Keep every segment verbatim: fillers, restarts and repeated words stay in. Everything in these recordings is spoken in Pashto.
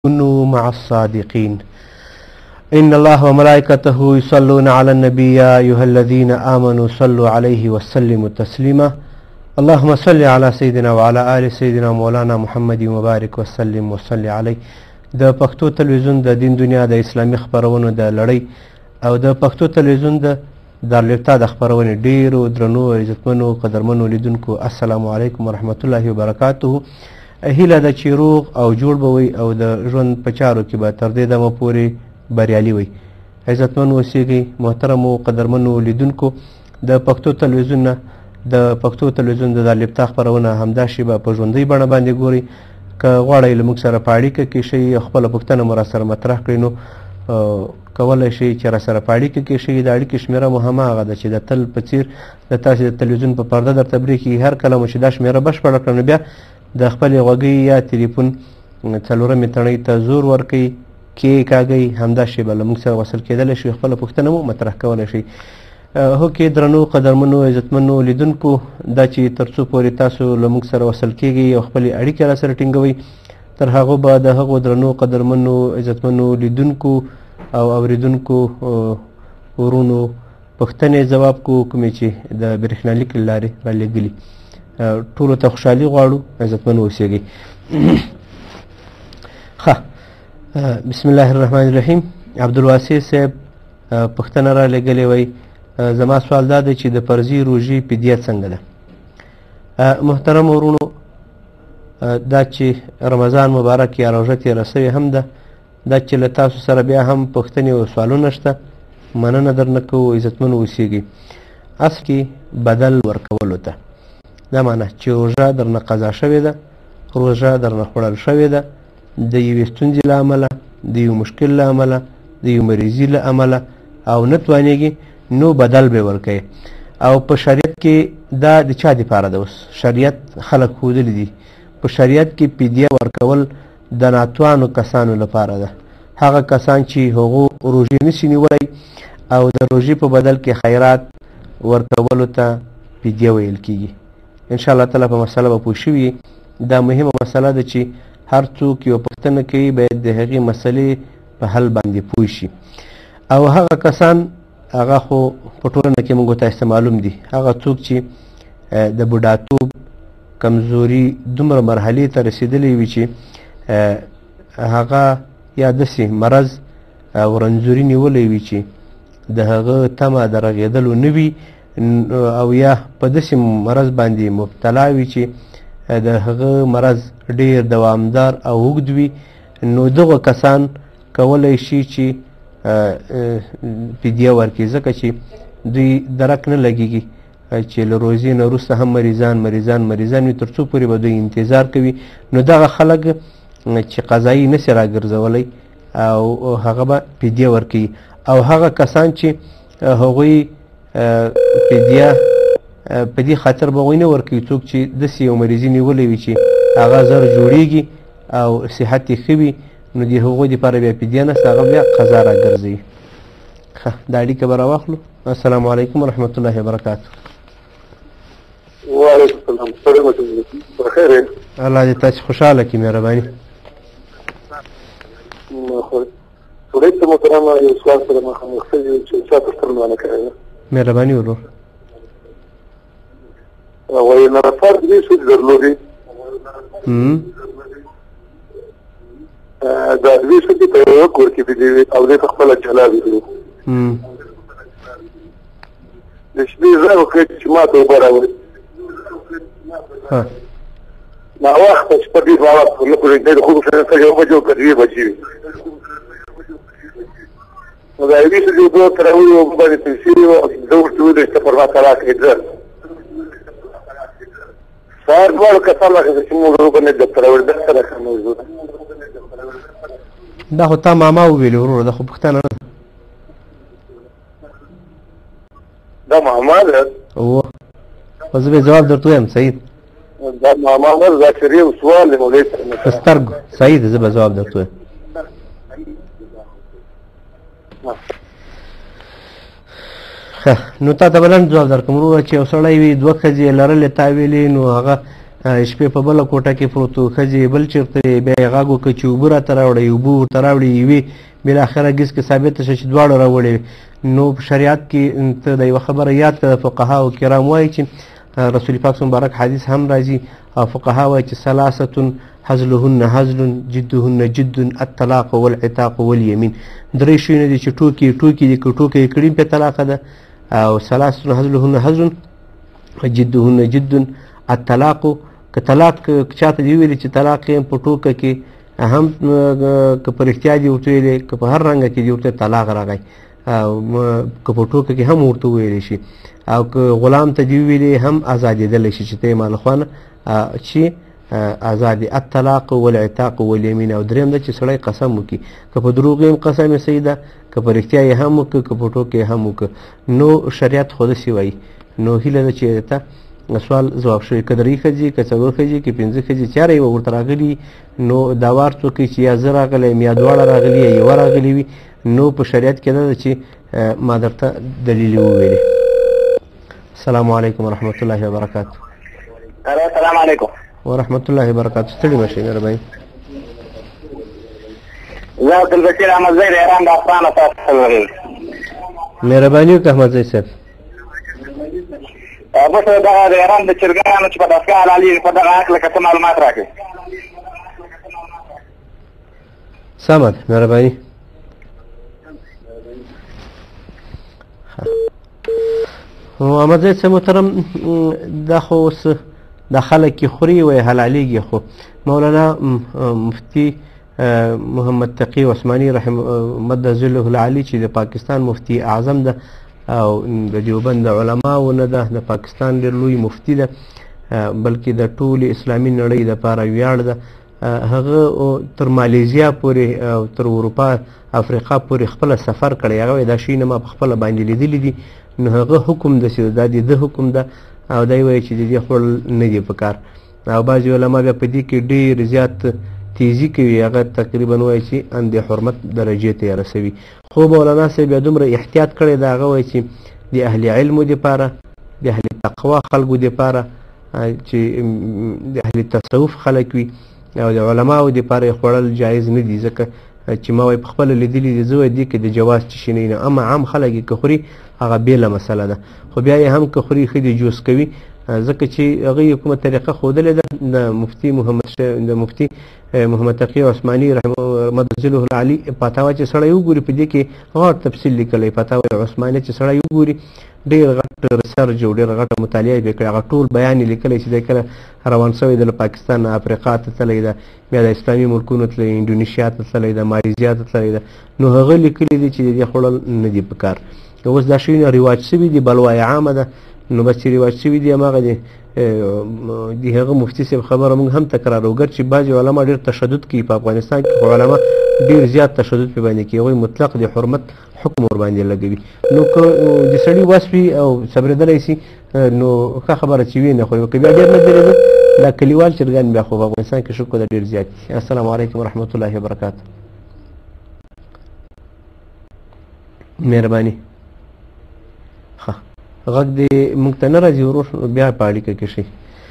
كونوا مع الصادقين إن الله وملائكته يصلون على النبي يا أيها الذين آمنوا صلوا عليه وسلموا تسليما اللهم صل على سيدنا وعلى آل سيدنا مولانا محمد مبارک وسلم وصل علیه. د پښتو تلویزیون د دین دنیا د اسلامي خپرونو د لړۍ او د پښتو تلویزیون د دارالافتا د خپرونې ډیرو درنو عزتمنو قدرمنو لیدونکو السلام علیکم ورحمت الله وبرکاته. هیله ده چې روغ او جوړ به وئ او د ژوند په چارو کې به تر دې دمه پورې بریالي وئ. عزتمن اوسیږئ محترمو قدرمنو لیدونکو. د پښتو تلویزیون نه د پښتو تلویزیون د دارالافتا خپرونه همداسې به په ژوندۍ بڼه باندې ګورئ. که غواړئ له موږ سره په اړیکه کې شئ او خپله پوښتنه مو راسره مطرح کړئ نو کولی شئ چې راسره په اړیکه کې شئ. د اړیکې شمېره مو هماغه ده چې د تل په څیر د تاسې د تلویزیون په پرده درته برېښي. هر کله مو چې دا شمېره بشپړه کړه نو بیا د خپلې غوږۍ یا تلیفون څلورمې تڼۍ ته زور ورکئ، کېکاږئ، همداسې به له موږ سره وصل کېدلی شئ، خپله پوښتنه مو مطرح کولی شئ. هوکې درنو قدرمنو عزتمنو لیدونکو، دا چې تر څو پورې تاسو له موږ سره وصل کېږئ او خپلې اړیکې را سره ټینګوئ، تر هغو به د هغو درنو قدرمنو عزتمنو لیدونکو او اوریدونکو ورونو پوښتنې ځواب کو کومې چې د برېښنالیک له لارې رالیږلي. ټولو ته خوشحالي غواړو. عزتمن اوسیږئ. ښه، بسم الله الرحمن الرحیم. عبدالواسع صاحب پوښتنه را لېږلې وی زما سوال دا دی چې د فرضي روژې فدیه څنګه ده؟ محترم ورونو، دا چې رمضان مبارک یا روژه تېره سوې هم ده، دا چې له تاسو سره بیا هم پوښتنې او سوالونه شته، مننه درنه کوو. عزتمن اوسیږئ. اصل کې بدل ورکولو ته، دا معنی چې روژه درنه قضا شوې ده، روژه درنه خوړل شوې ده، د یوې ستونزې له امله، د یو مشکل له امله، د یو مریضي له امله او نه توانېږي نو بدل به ورکوي. او په شریعت کې دا د چا دپاره ده؟ اوس شریعت خلک ښودلي دي، په شریعت کې فدیه ورکول د ناتوانو کسانو لپاره ده، هغه کسان چې هغو روژې نشي نیولی او د روژې په بدل کې خیرات ورکولو ته فدیه ویل کېږي. انشاءالله تعالی په مسله به پوه شوي. دا مهمه مسله ده چې هر څوک یو پوښتنه کوي باید د هغې مسلې په حل باندې پوه شي. او هغه کسان هغه خو په ټولنه کې موږ تاسو ته معلوم دي، هغه څوک چې د بوډاتوب کمزوري دومره مرحلې ته رسېدلی وي چې هغه یا داسې مرض او رنځوري نیولی وي چې د هغه تمه د رغېدلو نه وي او یا په داسې مرض باندې مبتلا وي چې د هغه مرض ډیر دوامدار او اوږد وي، نو دغه کسان کولی شي چې فدیه ورکړي، ځکه چې دوی درک نه لګېږي چې له روژې نه وروسته هم مریضان مریضان مریضان وي، تر څو پورې به دوی انتظار کوي. نو دغه خلک چې قضایي نسي راګرځولی او هغه به فدیه ورکوي. او هغه کسان چې هغوی فدیه په دې خاطر به هغوی نه ورکوي، څوک چې داسې یو مریضي نیولی وي چې هغه زر جوړېږي او صحت یې ښه وي، نو د هغوی دپاره بیا فدیه نشته، هغه بیا قضا راګرځوي. ښه، دا اړیکه به راواخلو. السلام علیکم ورحمت الله وبرکاته. وعلیکم السلام. بخیر یې؟ الله دې تاسې خوشحاله کړي. مهرباني. سړی ته محترمه یو سوال سره مخامخ شوي چې چا پوښتنه ونه کړې ده. مهرباني ورور. وایي نرسار دوې ښځې درلودې، دا دوې ښځې په یوه کور کې بېدې وې او دې ته خپله جلا ویلو. د شپې غږ وکړې چې ما ته اوبه راوړې، ناوخته شپه ډېر ناوخته نه پوهېږي، د خوب سره سره یو بجې او که دوې بجې وې. نو دا یوې ښځې اوبه ورته راوړې، اوبه باندې پیسې وې او زه ورته وویلې چې پر ما طلاق یې ځه. سهار دواړو کسان راغلل چې موږ اوبه نه درته راوړې، دا څه راښه موضوع ده؟ دا خو تا ماما وویلې وروره، دا خو پوښتنه نه ده. دا ماما ده؟ اوه، خو زه به جواب درته ویم. سعید، دا ماما نه ده، دا چې یو سوال دی مولوي صاحب. په سترګو صحیح ده، زه به جواب درته ویم. ښه، نو تا ته به لنډ ځواب درکړم وروره چې یو سړی وي دوه ښځې یې لرلې، تا ویلې نو هغه شپې په بله کوټه کې پروت و، ښځې بل چېرته وې، بیا یې غږ وکړه چې اوبه راته راوړئ، اوبه ورته راوړې، یوې بالاخره ګیس کې ثابته شوه چې دواړه راوړې. نو په شریعت کې ته د یوه خبره یاد کړه، د فقهاو کرام وایي چې رسول پاک مبارک حدیث هم راځي او فقها وایي چې ثلاثة حزلهن حزل جدهن جد الطلاق والعتاق والیمین. درې شیونه دي چې ټوکې ټوکې دي، که ټوکې یې کړي پې طلاقه ده. او ثلاثة حزلهن حزل جدهن جد الطلاق، که طلاق چاته دي ویلي چې طلاق یم په ټوکه کې هم که په رښتیا دي ورته ویلې، که په هر رنګه کې دي ورته طلاق راغی، که په ټوکه کې هم ورته وویلی شي، او که غلام ته دي ویلې هم ازادېدلی شي چې ته یې ما له خوا نه چې آزاد. الطلاق والعتاق والیمین. او دریم ده چې سړی قسم وکړي، که په دروغ یم قسم یې صحیح ده، که په رښتیا یې هم وکړه، که په ټوکه یې هم وکړه. نو شریعت خو داسې وایي. نو هیله ده چې ته سوال جواب شوی، که درې ښځې، که څلور ښځې، که پنځه ښځې، چاره یې ورته راغلي، نو دا وار څوک کوي چې یا زه راغلی یم یا دواړه راغلي یا یوه راغلي وي. نو په شریعت کې دا ده چې ما درته دلیل یې وویلې. السلام علیکم ورحمة الله وبرکاته. السلام علیکم ورحمة الله وبرکاته. ستړي مه شئ مهرباني. زه عبدالبشیر احمدزی د ایران د افغان اساس مهرباني وکړه احمدزی صاحب. بس دغه د ایران د چرګانو چې په دستګاه حلالېږي په دغه هکله که څه معلومات راکړئ. سمه ده، مهرباني. احمدزی صاحب محترم، دا خو اوس دا خلک چې خوري وایي حلالېږي، خو مولانا مفتي محمد تقي عثماني رحمه مد ظله العلي چې د پاکستان مفتي اعظم ده او د دیوبند د علماو نه ده، د پاکستان ډېر لوی مفتي ده، بلکې د ټولې اسلامي نړۍ دپاره ویاړ ده. هغه تر مالیزیا پورې او تر اروپا افریقا پورې خپله سفر کړی. هغه وایي دا شیونه ما په خپله باندې لیدلي دي. نو هغه حکم داسې دا د ده حکم ده او دی وایي چې د دې خوړل نه دي په کار. او بعضې علما بیا په دې کې ډېر زیات تیزي کوي، هغه تقریبا وایي چې اندې حرمت درجې ته یې رسوي. خو مولانا صاحب بیا دومره احتیاط کړی ده، هغه وایي چې د اهل علمو دپاره، د اهل تقوا خلکو دپاره چې د اهل تصوف خلک وي او د علماو دپاره یې خوړل جایز نه دي، ځکه چې ما وایي په خپله لیدلي دي. زه وایي دې کې د جواز څه شی نه وي، اما عام خلک یې که خوري هغه بېله مسله ده، خو بیا یې هم که خوري ښه دي جوز کوي، ځکه چې هغه یې کومه طریقه ښودلې ده. د مفتي محمد د مفتي محمد تقي عثماني رحمه مد ظله العلي فتاوا چې سړی وګوري په دې کې غټ تفصیل لیکلی، فتاوا عثماني چې سړی وګوري ډېر غټ ریسرچ او ډېر غټه مطالعه یې کړې، هغه ټول بیان یې لیکلی چې دی کله روان شوی د پاکستان نه افریقا ته تللی ده، بیا د اسلامي ملکونو تللی، انډونیشیا ته تللی ده، مالیزیا ته تللی ده. نو هغه لیکلي دي چې د دې خوړل نه دي په کار. اوس دا شیونه رواج شوي دي، بلوای عامه ده. نو بس چې رواج شوي دي هماغه د د هغه مفتي صاحب خبره موږ هم تکرارو، ګرچې بعضې علما ډېر تشدد کوي په افغانستان کې، خو علما ډېر زیات تشدد پې باندې کوي، هغوی مطلق د حرمت حکم ورباندې لګوي. نو که د سړي وس وي او صبرېدلی سي نو ښه خبره چې وي نه خوري، که بیا ډېر نه درېدو دا کلیوال چرګان بیا خو په افغانستان کې شکر ده ډېر زیات دي. السلام علیکم ورحمة الله وبرکاته. مهرباني. ښه غږ دې موږ ته نه راځي ورور، بیا په اړیکه کې شي.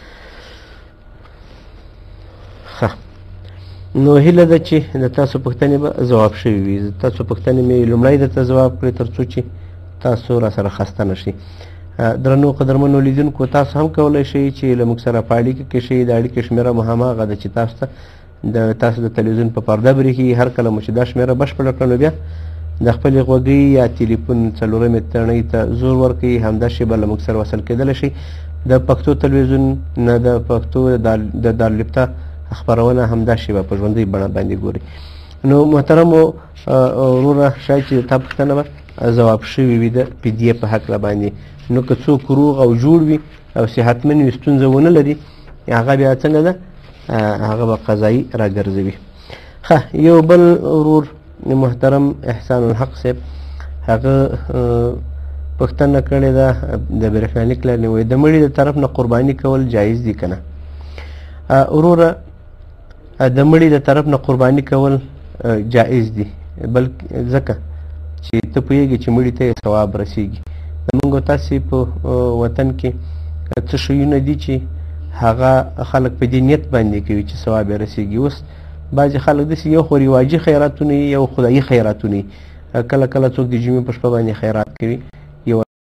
ښه نو هیله ده چې د تاسو پوښتنې به ځواب شوي وي. تاسو پوښتنې مې لومړی درته ځواب کړې تر څو چې تاسو را سره خسته نه شئ. درنو قدرمنو لیدونکو، تاسو هم کولی شئ چې له موږ سره په اړیکه کې شئ. د اړیکې شمېره مو هماغه ده چې تاسو ته د تاسو د تلویزیون په پرده برېښي. هر کله مو چې دا شمېره بشپړه کړه نو بیا د خپلې غوږۍ یا تلیفون څلورمې تڼۍ ته زور ورکوي، همدا شی به له موږ سره وصل کېدلی شي. د پښتو تلویزیون نه د پښتو د دارالفتا خپرونه همدا شی به په ژوندۍ بڼه باندې ګوري. نو محترمو وروره، شاید چې تا پوښتنه به ځواب شوي وي د فدیې په هکله باندې. نو که څوک روغ او جوړ وي او صحتمند وي، ستونزه ونه لري، هغه بیا څنګه ده، هغه به قضایي راګرځوي. ښه یو بل ورور محترم احسان الحق صاحب، هغه پوښتنه کړې ده د برېښنالیک لرنې، وایي د مړي د طرف نه قرباني کول جایز دي که نه؟ وروره د مړي د طرف نه قرباني کول جایز دي، بلکې ځکه چې ته پوهېږې چې مړي ته یې ثواب رسېږي. زمونږ تاسې په وطن کې څه شیونه دي چې هغه خلک په دې نیت باندې کوي چې ثواب یې رسیږي. اوس بعضې خلک داسې یو خو رواجي خیراتونه یو خدایي خیراتونه کله کله څوک د جمعې په شپه باندې خیرات کوي